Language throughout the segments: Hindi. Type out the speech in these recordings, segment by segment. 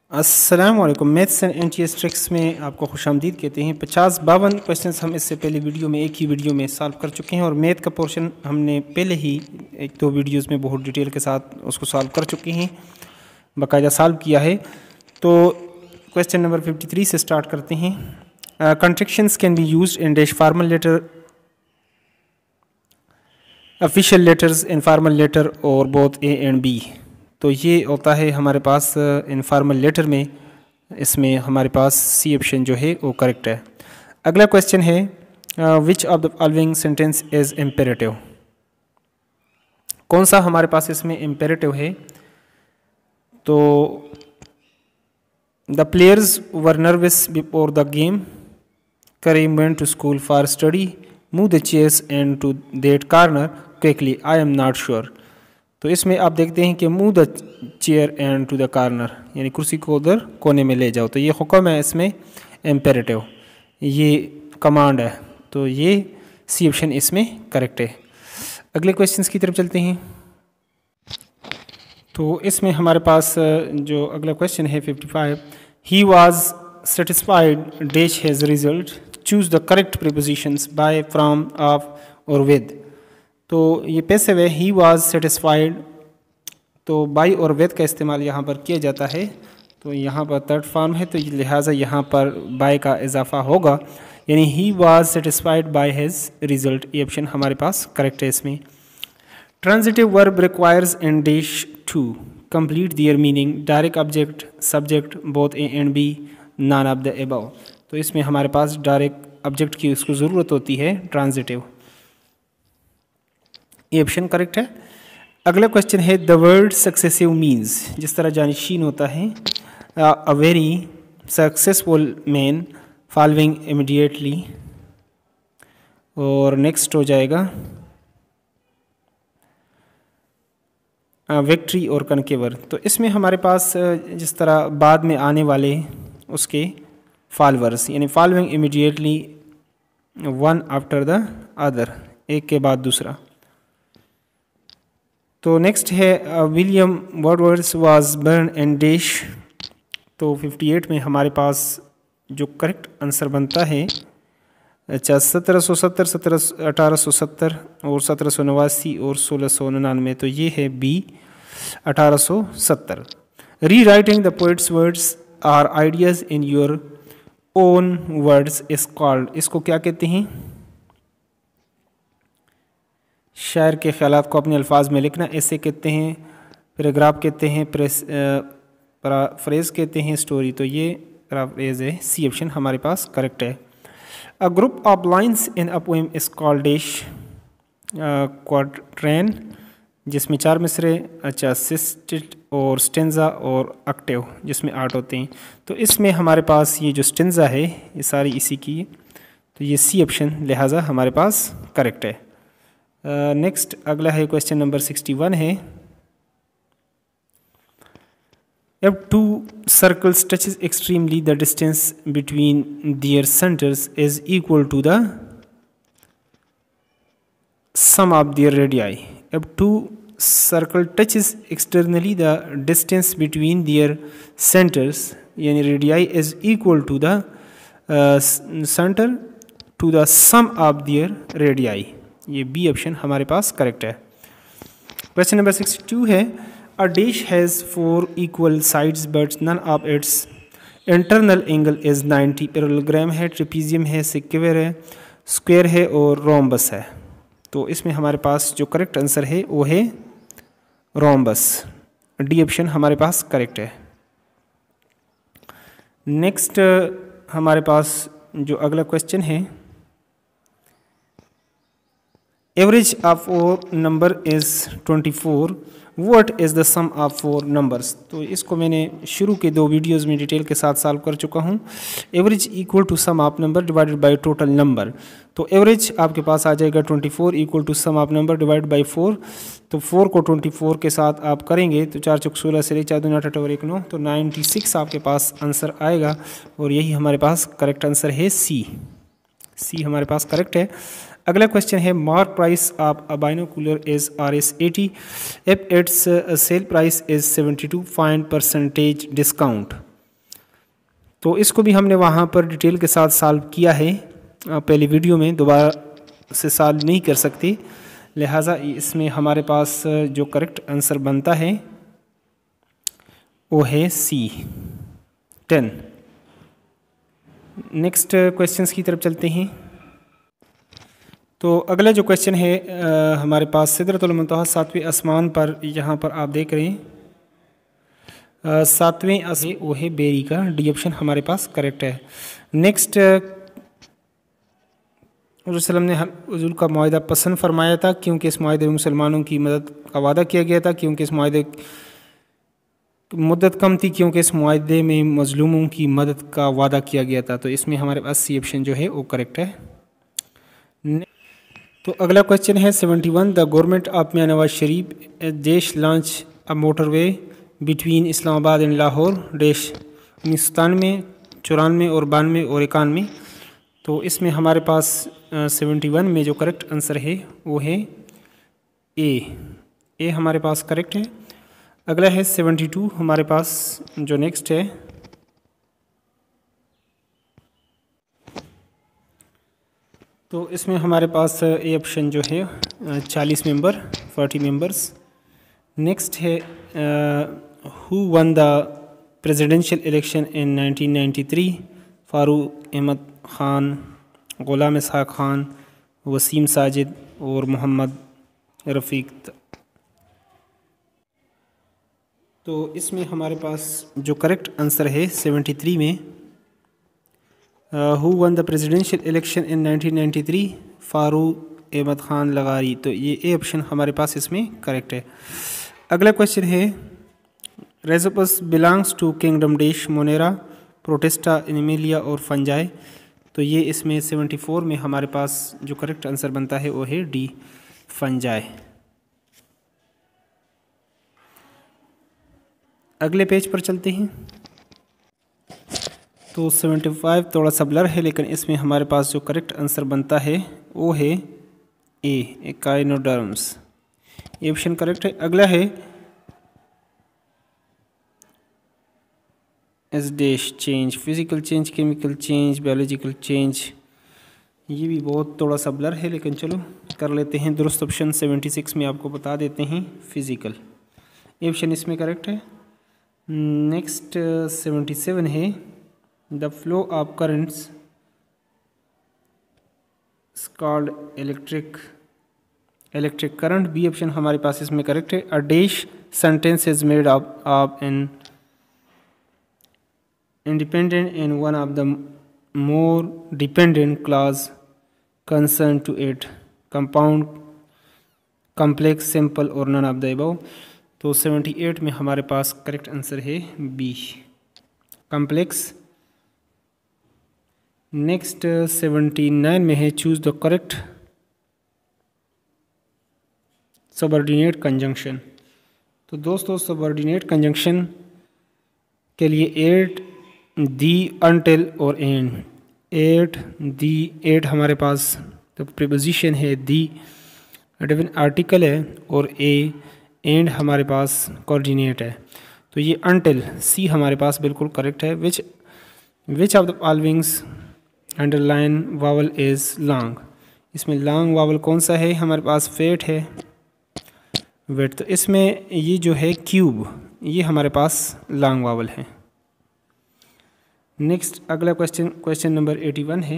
अस्सलाम वालेकुम। मैथ्स एंड एनटीएस ट्रिक्स में आपको खुशामदीद कहते हैं। 50-52 क्वेश्चंस हम इससे पहले वीडियो में एक ही वीडियो में सॉल्व कर चुके हैं और मैथ का पोर्शन हमने पहले ही एक दो वीडियोस में बहुत डिटेल के साथ उसको सॉल्व कर चुके हैं, बाकायदा सॉल्व किया है। तो क्वेश्चन नंबर 53 से स्टार्ट करते हैं। Contractions can be used in dash formal letter, official letters, informal letter और बोथ ए एंड बी। तो ये होता है हमारे पास इनफॉर्मल लेटर में, इसमें हमारे पास सी ऑप्शन जो है वो करेक्ट है। अगला क्वेश्चन है which of the following sentence is imperative. कौन सा हमारे पास इसमें इम्पेरेटिव है? तो the players were nervous before the game, Karim went to school for study, move the chairs and to that corner quickly, I am not sure. तो इसमें आप देखते हैं कि move the chair and to the corner, यानी कुर्सी को उधर कोने में ले जाओ। तो ये हुक्म है, इसमें इम्पेरेटिव, ये कमांड है। तो ये सी ऑप्शन इसमें करेक्ट है। अगले क्वेश्चंस की तरफ चलते हैं। तो इसमें हमारे पास जो अगला क्वेश्चन है 55, he was satisfied dash has result, choose the correct prepositions by, from, of और विद। तो ये पैसिव है, ही वॉज सेटिस्फाइड, तो बाय और विद का इस्तेमाल यहाँ पर किया जाता है। तो यहाँ पर थर्ड फॉर्म है, तो लिहाजा यहाँ पर बाय का इजाफा होगा, यानी he was satisfied by his result. ये ऑप्शन हमारे पास करेक्ट है इसमें। Transitive verb requires in dash to complete their meaning, direct object, subject, both A and B, none of the above. तो इसमें हमारे पास डायरेक्ट ऑब्जेक्ट की उसको ज़रूरत होती है, ट्रांजिटिव। ये ऑप्शन करेक्ट है। अगला क्वेश्चन है द वर्ड सक्सेसिव मीन्स, जिस तरह जानशीन होता है, a very successful man following immediately, और नेक्स्ट हो जाएगा विक्ट्री और कनकेवर। तो इसमें हमारे पास जिस तरह बाद में आने वाले उसके फॉलोअर्स, यानी following immediately, one after the other, एक के बाद दूसरा। तो नेक्स्ट है William Wordsworth was born in dash. तो 58 में हमारे पास जो करेक्ट आंसर बनता है, अच्छा 1770, 1870 और 1789 और 1699, तो ये है B 1870। Rewriting the poet's words or ideas in your own words is called, इसको क्या कहते हैं? शायर के ख्यालात को अपने अल्फाज में लिखना, ऐसे कहते हैं, पैराग्राफ कहते हैं, फ्रेज कहते हैं, स्टोरी। तो ये फ्रेज है, सी ऑप्शन हमारे पास करेक्ट है। A group of lines in a poem is called dash quatrain, जिसमें 4 मिसरे, अच्छा सिस्टेट और स्टेंजा और ऑक्टेव, जिसमें 8 होते हैं। तो इसमें हमारे पास ये जो स्टेंजा है ये सारी इसी की, तो ये सी ऑप्शन लिहाजा हमारे पास करेक्ट है। नेक्स्ट अगला है क्वेश्चन नंबर 61 है, if two circles touches extremely, the distance between their centers is equal to the sum of their radii. If two circle touches externally, the distance between their centers, यानी radii, is equal to the center to the sum of their radii. ये बी ऑप्शन हमारे पास करेक्ट है। क्वेश्चन नंबर 62 है, a dash has 4 equal sides but none of its internal angle is 90। Parallelogram है, ट्रेपीजियम है, सिक्वेयर है, स्क्वायर है और रोम्बस है। तो इसमें हमारे पास जो करेक्ट आंसर है वो है रोम्बस, डी ऑप्शन हमारे पास करेक्ट है। नेक्स्ट हमारे पास जो अगला क्वेश्चन है, average of 4 number is 24, what is the sum of 4 numbers. तो इसको मैंने शुरू के 2 वीडियोज़ में डिटेल के साथ सॉल्व कर चुका हूँ। Average equal to sum of number divided by total number. तो एवरेज आपके पास आ जाएगा 24 equal to sum of number divide by 4। तो 4 को 24 के साथ आप करेंगे तो 4 चौक 16 से 4 दूनी 8 और 1 9, तो 96 आपके पास आंसर आएगा, और यही हमारे पास करेक्ट आंसर है, सी हमारे पास करेक्ट है। अगला क्वेश्चन है, mark price of a binocular is RS80, if its sale price is 72, find percentage discount. तो इसको भी हमने वहाँ पर डिटेल के साथ सॉल्व किया है पहली वीडियो में, दोबारा से सॉल्व नहीं कर सकते, लिहाजा इसमें हमारे पास जो करेक्ट आंसर बनता है वो है सी 10। नेक्स्ट क्वेश्चंस की तरफ चलते हैं। तो अगला जो क्वेश्चन है हमारे पास सिदरतुल मुंतहा सातवें आसमान पर, यहाँ पर आप देख रहे हैं सातवें आसमान वो है बेरी का, डी ऑप्शन हमारे पास करेक्ट है। नेक्स्ट रसूल ने हुजूर का मुआहदा पसंद फरमाया था क्योंकि इस मुआहदे में मुसलमानों की मदद का वादा किया गया था, क्योंकि इस मुआहदे मुद्दत कम थी, क्योंकि इस मुआहदे में मजलूमों की मदद का वादा किया गया था। तो इसमें हमारे पास सी ऑप्शन जो है वो करेक्ट है। तो अगला क्वेश्चन है 71। The government of Mian Nawaz Sharif dash launch a motorway between Islamabad and Lahore dash 1997, 94 और 92 और 91। तो इसमें हमारे पास 71 में जो करेक्ट आंसर है वो है ए हमारे पास करेक्ट है। अगला है 72 हमारे पास जो नेक्स्ट है, तो इसमें हमारे पास ए ऑप्शन जो है 40 मेंबर 40 मेंबर्स। नेक्स्ट है who won the presidential election in 1993, Farooq Ahmad Khan, Ghulam Ishaq Khan, Wasim Sajid और मोहम्मद रफ़ीक। तो इसमें हमारे पास जो करेक्ट आंसर है 73 में who won the presidential election in 1993, Farooq Ahmad Khan लगारी। तो ये ए ऑप्शन हमारे पास इसमें करेक्ट है। अगला क्वेश्चन है Rhizopus belongs to kingdom dash Monera, Protista, Animalia और फंजाई। तो ये इसमें 74 में हमारे पास जो करेक्ट आंसर बनता है वो है डी फंजाई। अगले पेज पर चलते हैं। तो 75 थोड़ा सा ब्लर है, लेकिन इसमें हमारे पास जो करेक्ट आंसर बनता है वो है ए एकाइनोडर्म्स, ये ऑप्शन करेक्ट है। अगला है S dash change, physical change, chemical change, biological change. ये भी बहुत थोड़ा सा ब्लर है, लेकिन चलो कर लेते हैं दुरुस्त। ऑप्शन 76 में आपको बता देते हैं फिजिकल, ये ऑप्शन इसमें करेक्ट है। नेक्स्ट 77 है the flow of currents called electric current, B option हमारे पास इसमें करेक्ट है। A dash sentence is made of an independent and one of the more dependent clause concerned to it, compound, complex, simple और none of the above। तो 78 में हमारे पास करेक्ट आंसर है बी कॉम्प्लेक्स। नेक्स्ट 79 में है choose the correct subordinate conjunction. तो दोस्तों सबऑर्डिनेट कंजंक्शन के लिए एट, दी, अनटिल और एंड। एट हमारे पास तो प्रीपोजिशन है, दी डिफिन आर्टिकल है और एंड हमारे पास कोऑर्डिनेट है। तो ये अनटिल सी हमारे पास बिल्कुल करेक्ट है। Which of the followings underline vowel is long, इसमें लॉन्ग वावल कौन सा है हमारे पास? फेट है, वेट। तो इसमें ये जो है क्यूब, ये हमारे पास लॉन्ग वावल है। नेक्स्ट अगला क्वेश्चन नंबर 81 है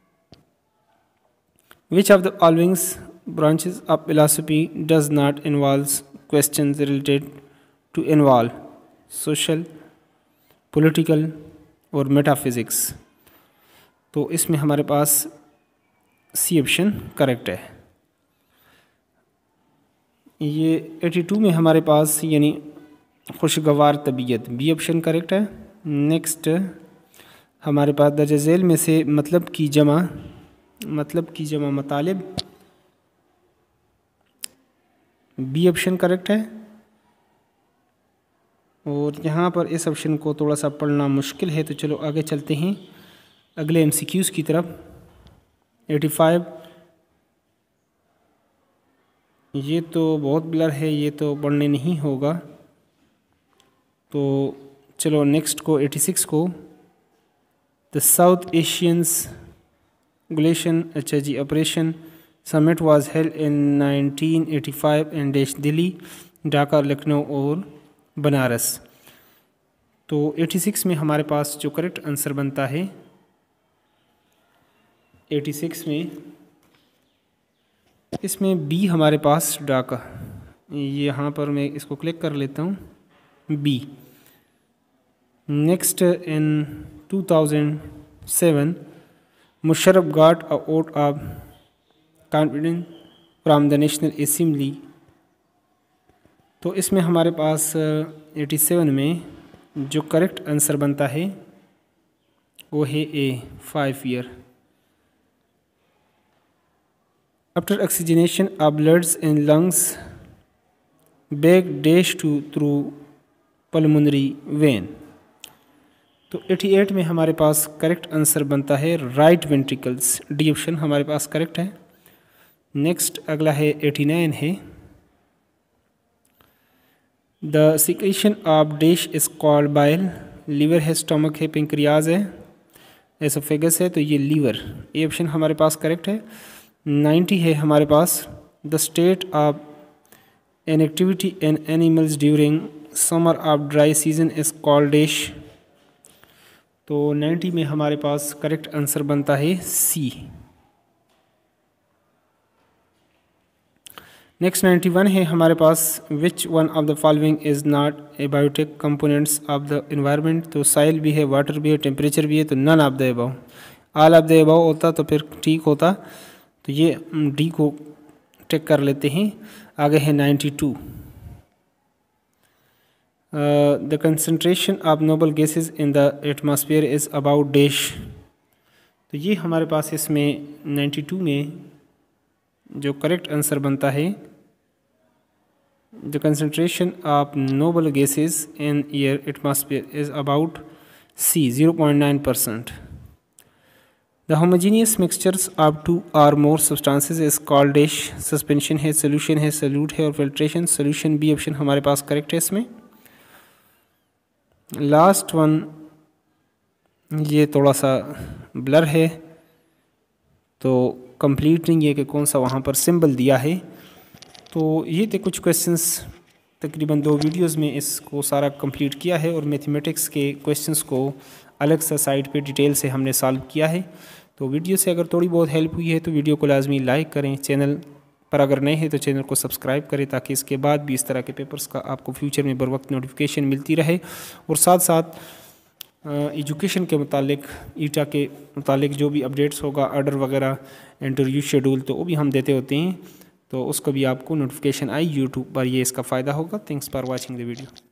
which of the followings branches of philosophy does not involves questions related to involve social, political और मेटाफिजिक्स। तो इसमें हमारे पास सी ऑप्शन करेक्ट है। ये 82 में हमारे पास यानी खुशगवार तबीयत, बी ऑप्शन करेक्ट है। नेक्स्ट हमारे पास दर्ज झेल में से मतलब की जमा मतालिब, बी ऑप्शन करेक्ट है। और यहाँ पर इस ऑप्शन को थोड़ा सा पढ़ना मुश्किल है, तो चलो आगे चलते हैं अगले एमसीक्यूज़ की तरफ। 85 ये तो बहुत ब्लर है, ये तो पढ़ने नहीं होगा। तो चलो नेक्स्ट को 86 को द साउथ एशियंस ग्लेशन अच्छा जी operation summit was held in 1985 in dash Delhi, Dhaka, Lucknow और बनारस। तो 86 में हमारे पास जो करेक्ट आंसर बनता है 86 में, इसमें बी हमारे पास ढाका, यहाँ पर मैं इसको क्लिक कर लेता हूँ B. Next in 2007 Musharraf got a vote of confidence from the National Assembly. तो इसमें हमारे पास 87 में जो करेक्ट आंसर बनता है वो है A 5 year. After oxygenation of bloods in lungs back dash to through pulmonary vein. तो 88 में हमारे पास करेक्ट आंसर बनता है राइट वेंट्रिकल्स, डी ऑप्शन हमारे पास करेक्ट है। नेक्स्ट अगला है 89 है the secretion of dash is called bile. Liver है, स्टमक है, पेंक्रियाज है, एसोफेगस है, तो ये लीवर, ये ऑप्शन हमारे पास करेक्ट है। 90 है हमारे पास the state of inactivity in animals during summer of dry season is called dash. तो 90 में हमारे पास करेक्ट आंसर बनता है सी। नेक्स्ट 91 है हमारे पास which one of the following is not a biotic components of the environment. तो साइल भी है, वाटर भी है, टेम्परेचर भी है, तो none of the above. All of the above होता तो फिर ठीक होता, तो ये डी को टिक कर लेते हैं। आगे है 92 the concentration of noble gases in the atmosphere is about dash. तो ये हमारे पास इसमें 92 में जो करेक्ट आंसर बनता है the concentration of noble gases in air atmosphere is about C 0.9%। The homogeneous mixtures of 2 or more substances is called dash. Suspension है, सोल्यूशन है, सल्यूट है और फिल्ट्रेशन। सोल्यूशन बी ऑप्शन हमारे पास करेक्ट है इसमें। लास्ट वन ये थोड़ा सा ब्लर है तो कंप्लीट नहीं है कि कौन सा वहाँ पर सिंबल दिया है। तो ये थे कुछ क्वेश्चंस, तकरीबन 2 वीडियोस में इसको सारा कंप्लीट किया है और मैथमेटिक्स के क्वेश्चंस को अलग सा साइट पे डिटेल से हमने सॉल्व किया है। तो वीडियो से अगर थोड़ी बहुत हेल्प हुई है तो वीडियो को लाजमी लाइक करें। चैनल पर अगर नए हैं तो चैनल को सब्सक्राइब करें ताकि इसके बाद भी इस तरह के पेपर्स का आपको फ्यूचर में बर वक्त नोटिफिकेशन मिलती रहे। और साथ साथ एजुकेशन के मुतालिक, ईटा के मुतालिक जो भी अपडेट्स होगा, ऑर्डर वगैरह, इंटरव्यू शेड्यूल, तो वो भी हम देते होते हैं, तो उसको भी आपको नोटिफिकेशन आई यूट्यूब पर, ये इसका फ़ायदा होगा। Thanks for watching the video.